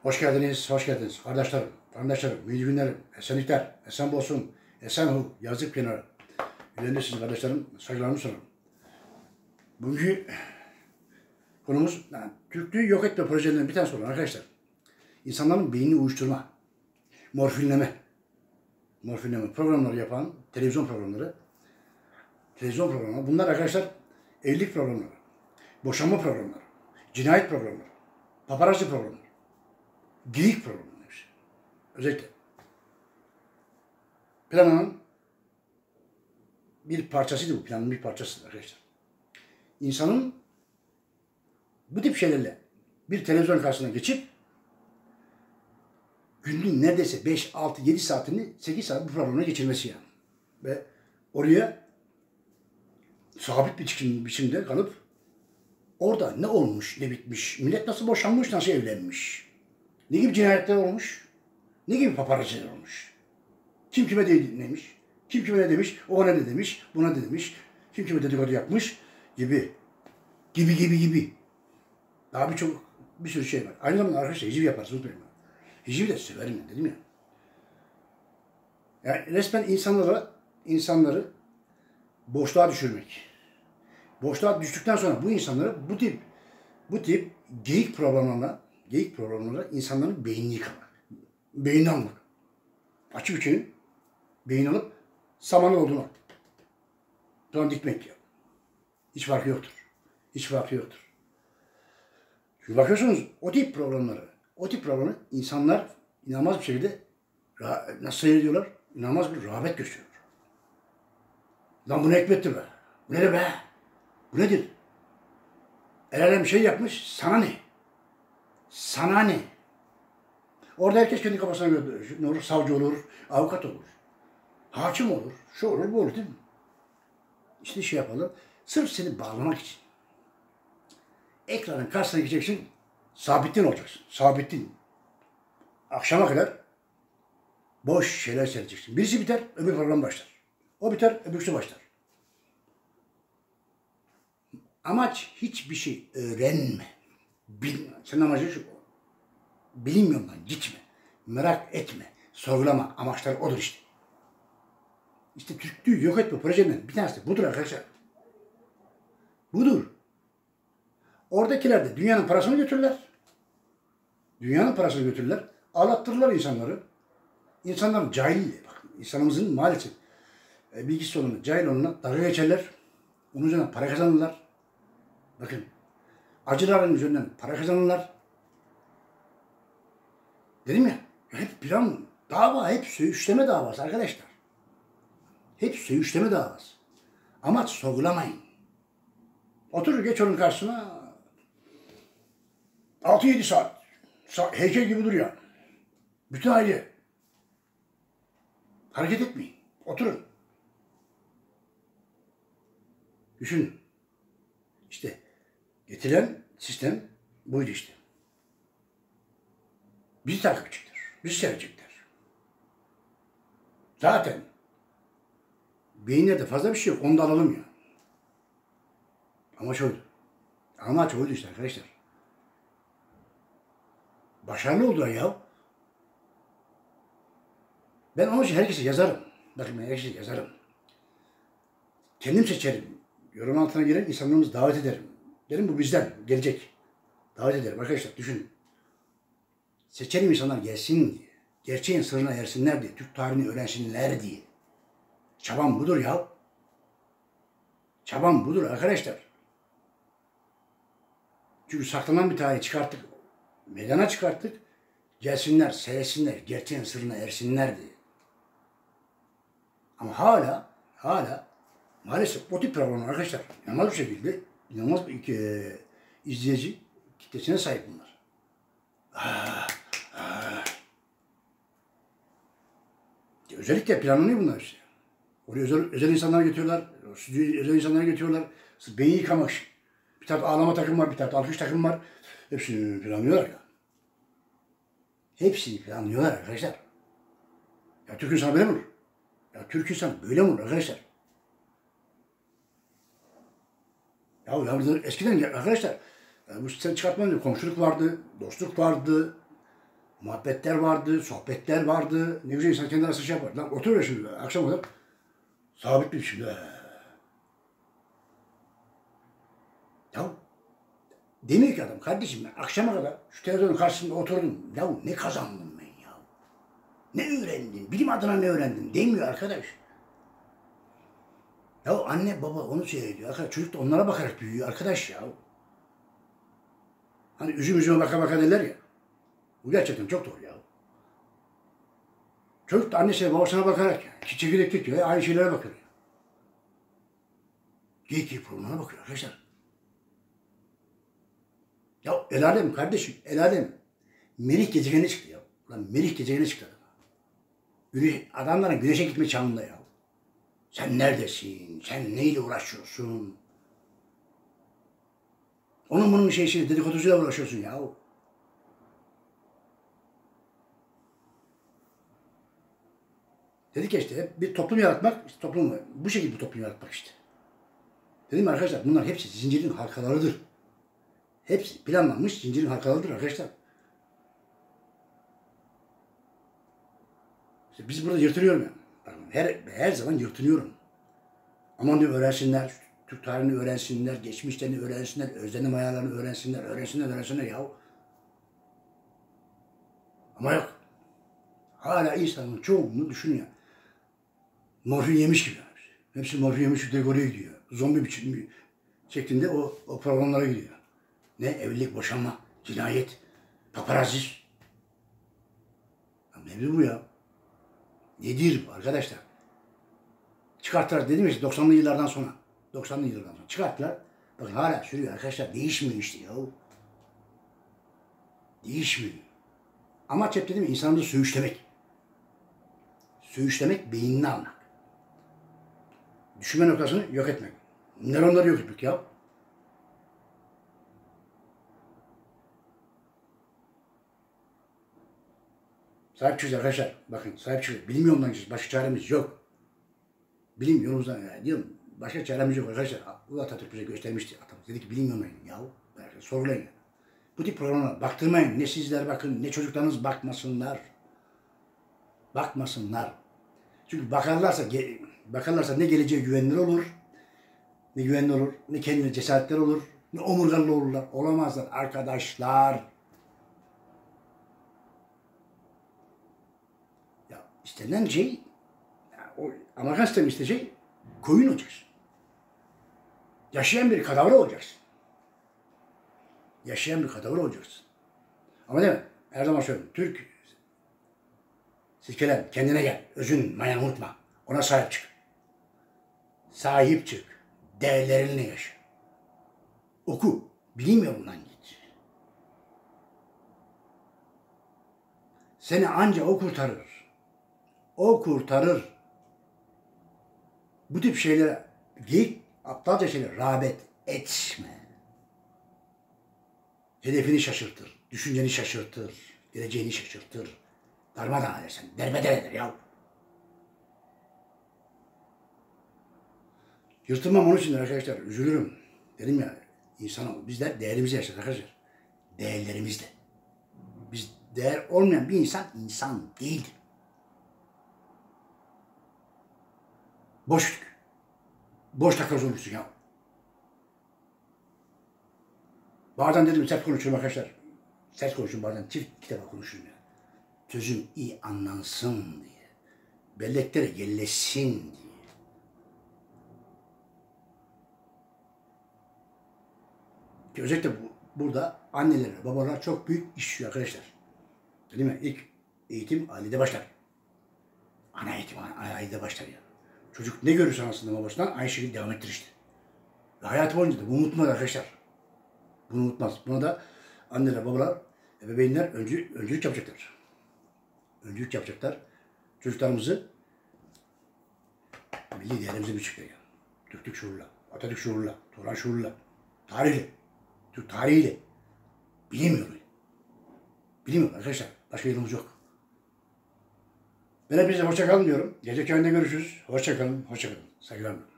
Hoş geldiniz, hoş geldiniz. Kardeşlerim, iyi günlerim, esenlikler, esen bolsun, esen hu, yazık kenarı. Yüreğindesiniz kardeşlerim, saygılarımı sunarım. Bugünkü konumuz, Türklüğü yok etme projelerinden bir tanesi olan arkadaşlar. İnsanların beynini uyuşturma, morfinleme programları yapan televizyon programları. Bunlar arkadaşlar evlilik programları, boşanma programları, cinayet programları, paparazzi programları, geyik programları. Özellikle planın bir parçasıydı bu, planın bir parçasıdır arkadaşlar. İnsanın bu tip şeylerle bir televizyon karşısına geçip günlük neredeyse 5, 6, 7 saatini 8 saat bu programına geçirmesi yani. Ve oraya sabit bir biçimde kalıp orada ne olmuş, ne bitmiş, millet nasıl boşanmış, nasıl evlenmiş, ne gibi cinayetler olmuş, ne gibi paparazziler olmuş, kim kime neymiş, kim kime ne demiş, o ne demiş, buna ne demiş, kim kime dedikodu yapmış gibi. Daha bir sürü şey var. Aynı zamanda arkadaşlar hiciv yaparız, unutmayın. Hicivi de severim dedim ya. Yani resmen insanları boşluğa düşürmek. Boşluğa düştükten sonra bu insanları bu tip geyik programlarla insanların beynini yıkamak. Beynini almak. Açık için beyin alıp samanı olduğunu sonra dikmek ya. Hiç farkı yoktur. Çünkü bakıyorsunuz o tip programları insanlar inanılmaz bir şekilde nasıl seyrediyorlar? İnanılmaz bir rağbet gösteriyor. Lan bu ne hikmettir be? Bu nedir be? Bu nedir? El alem bir şey yapmış, sana ne? Sana ne? Orada herkes kendi kafasına göre ne olur? Savcı olur, avukat olur, hakim olur, şu olur, bu olur değil mi? İşte şey yapalım, sırf seni bağlamak için. Ekranın karşısına geçeceksin, sabittin olacaksın. Sabittin. Akşama kadar boş şeyler seyredeceksin. Birisi biter, öbür program başlar. O biter, öbürsü başlar. Amaç hiçbir şey öğrenme. Senin amacın şu. Bilinmiyordan gitme. Merak etme. Sorgulama. Amaçları odur işte. İşte Türklüğü yok etme projemden bir tanesi budur arkadaşlar. Budur. Oradakiler de dünyanın parasını götürürler. Ağlattırırlar insanları. İnsanların cahilliği. Bakın insanımızın maalesef bilgisi olanı, cahil olanına dalga geçerler. Onun üzerinden para kazanırlar. Bakın acıların üzerinden para kazanırlar. Dedim ya, hep plan, dava, hep söğüşleme davası arkadaşlar. Hep söğüşleme davası. Amaç sorgulamayın. Oturur geç onun karşısına 6-7 saat. Heykel gibi duruyor. Bütün aile. Hareket etmeyin. Oturun. Düşünün. İşte getirilen sistem buydu işte. Bizi takip edecekler. Bizi seyredecekler. Zaten beyinlerde fazla bir şey yok. Onu da alalım ya. Amaç oydu işte arkadaşlar. Başarılı oldular ya. Ben onun için herkese yazarım. Bakın ben herkese yazarım. Kendim seçerim. Yorum altına giren insanlarımızı davet ederim. Derim bu bizden gelecek. Davet ederim arkadaşlar düşünün. Seçelim insanlar gelsin diye. Gerçeğin sırrına ersinler diye. Türk tarihini öğrensinler diye. Çabam budur ya. Çabam budur arkadaşlar. Çünkü saklanan bir tarihi çıkarttık. Meydana çıkarttık. Gelsinler, seyretsinler, gerçeğin sırrına ersinler diye. Ama hala maalesef o tip programlar arkadaşlar inanılmaz bir şekilde izleyici kitlesine sahip bunlar. Özellikle planlanıyor bunlar işte. Oraya özel insanlar getiriyorlar, stüdyoya özel insanlar getiriyorlar. Sırf beyin yıkamak için. Bir tarafta ağlama takım var, bir tarafta alkış takım var. Hepsini planlıyorlar ya. Hepsini planlıyorlar arkadaşlar. Ya Türk insanı böyle mi olur? Ya Türk insanı böyle mi olur arkadaşlar? Ya eskiden arkadaşlar bu sistemi çıkartmadan önce komşuluk vardı, dostluk vardı. Muhabbetler vardı, sohbetler vardı. Ne güzel insan kendi arasında şey yapar. Lan oturuyor şimdi akşam kadar. Sabit bir biçimde. Ya demiyor ki adam, kardeşim ben akşama kadar şu televizyonun karşısında oturdum. Ya ne kazandım ben ya? Ne öğrendin? Bilim adına ne öğrendin? Demiyor arkadaş. Ya anne baba onu seyrediyor. Arkadaş, çocuk da onlara bakarak büyüyor arkadaş ya. Hani üzüm üzüme baka baka derler ya. Bu gerçekten çok doğru ya. Çocuk da annesine babasına bakarak yani. Çekirdek tutuyor. Aynı şeylere bakıyor. Geyik programına bakıyor arkadaşlar. Ya el alem kardeşim, el alem. Merih gezegene çıktı ya. Lan Merih gezegene çıktı adam. Adamların güneşe gitme çağında ya. Sen neredesin? Sen neyle uğraşıyorsun? Onun bunun şeysi dedikodusuyla uğraşıyorsun ya. Dedik ya işte bir toplum yaratmak, işte toplum bu şekilde bir toplum yaratmak işte. Dedim arkadaşlar bunlar hepsi zincirin halkalarıdır. Hepsi planlanmış zincirin halkalarıdır arkadaşlar. İşte biz burada yırtınıyorum yani. Her zaman yırtınıyorum. Aman diyor öğrensinler, Türk tarihini öğrensinler, geçmişlerini öğrensinler, özlem ayarlarını öğrensinler ya. Ama yok. Hala insanın çoğunluğu düşünüyor. Morfin yemiş gibi. Hepsi morfin yemiş dekoreye gidiyor. Zombi biçim şeklinde o programlara gidiyor. Ne? Evlilik, boşanma, cinayet, paparazzi. Nedir bu ya? Nedir bu arkadaşlar? Çıkarttılar dedim ya 90'lı yıllardan sonra. 90'lı yıllardan sonra çıkarttılar. Bakın hala sürüyor arkadaşlar. Değişmiyor işte ya. Değişmiyor. Amaç hep dedim ya insanı da söğüşlemek. Söğüşlemek, beynini almak. Düşünme noktasını yok etmek. Nöronları yok etmek ya. Sahip çıkacağız arkadaşlar. Bakın sahip çıkacağız. Bilim yolundan gideceğiz. Başka çaremiz yok. Bilim yolumuzdan yani diyorum. Başka çaremiz yok arkadaşlar. Bu Atatürk bize göstermişti. Atamız dedi ki bilim yoluna gidin ya. Sorgulayın yani. Bu tip programlara baktırmayın. Ne sizler bakın ne çocuklarınız bakmasınlar. Bakmasınlar. Çünkü bakarlarsa ne geleceğe güvenilir olur. Ne güvenli olur. Ne kendine cesaretler olur. Ne omurgalı olurlar. Olamazlar arkadaşlar. Ya istenilen şey o Amerikan sistemi isteyecek koyun olacaksın. Yaşayan bir kadavra olacaksın. Yaşayan bir kadavra olacaksın. Ama değil mi? Her zaman söylüyorum. Türk silkelen, kendine gel. Özün, mayanı unutma. Ona sahip çık. Sahip çık. Değerlerinle yaşa. Oku. Bilim yolundan git. Seni anca o kurtarır. O kurtarır. Bu tip şeylere, geyik, aptalca şeylere rağbet etme. Hedefini şaşırtır. Düşünceni şaşırtır. Geleceğini şaşırtır. Darmadağın edersen. Derbeder eder ya. Yırtılmam onun için arkadaşlar. Üzülürüm. Dedim ya insana bizler değerimizi yaşarız arkadaşlar. Değerlerimizle. Biz değer olmayan bir insan değildir. Boşluk. Boş takoz olmuşsun ya. Bazen dedim sert konuşuyorum arkadaşlar. Sert konuşuyorum bazen çift defa konuşuyorum ya. Sözüm iyi anlansın diye. Belleklere yerleşsin diye. Ki özellikle burada anneler, babalar çok büyük iş yapıyor arkadaşlar. Değil mi? İlk eğitim ailede başlar. Ana eğitim ailede başlar ya. Çocuk ne görürse anasından babasından aynı şekilde devam ettirir işte. Ve hayatı boyunca da bunu unutmaz arkadaşlar. Bunu unutmaz. Buna da anneler, babalar, ebeveynler öncülük yapacaklar. Öncülük yapacaklar. Çocuklarımızı milli değerlerimize büyütecekler yani. Türklük şuuruyla, Atatürk şuuruyla, Turan şuuruyla, tarihle, Türk tarihiyle, bilim yoluyla. Bilim yolu arkadaşlar. Başka yolumuz yok. Ben hepinize hoşça kalın diyorum. Gece köyünde görüşürüz. Hoşça kalın, hoşça kalın. Saygılar.